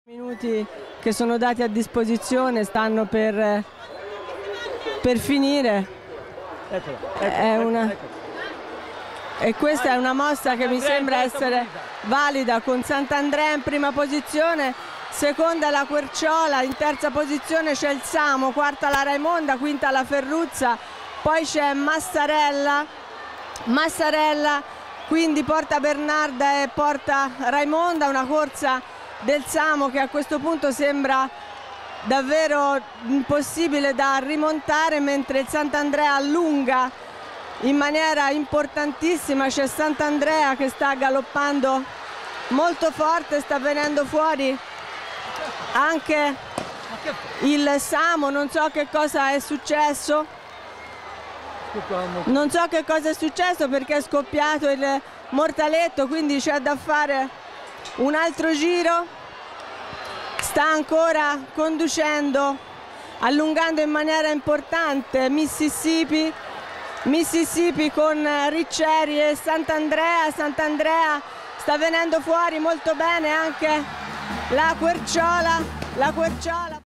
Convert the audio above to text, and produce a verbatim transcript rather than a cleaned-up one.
Minuti che sono dati a disposizione stanno per, per finire. Eccola, eccola, è una, eccola. E questa è una mossa che mi sembra essere valida, con Sant'Andrea in prima posizione, seconda la Querciola, in terza posizione c'è il Samo, quarta la Raimonda, quinta la Ferruzza, poi c'è Massarella, Massarella quindi porta Bernarda e porta Raimonda, una corsa del Samo che a questo punto sembra davvero impossibile da rimontare, mentre il Sant'Andrea allunga in maniera importantissima. C'è Sant'Andrea che sta galoppando molto forte, sta venendo fuori anche il Samo. Non so che cosa è successo, non so che cosa è successo perché è scoppiato il mortaletto, quindi c'è da fare un altro giro. Sta ancora conducendo, allungando in maniera importante Mississippi, Mississippi con Ricceri e Sant'Andrea. Sant'Andrea sta venendo fuori molto bene anche la Querciola, la Querciola.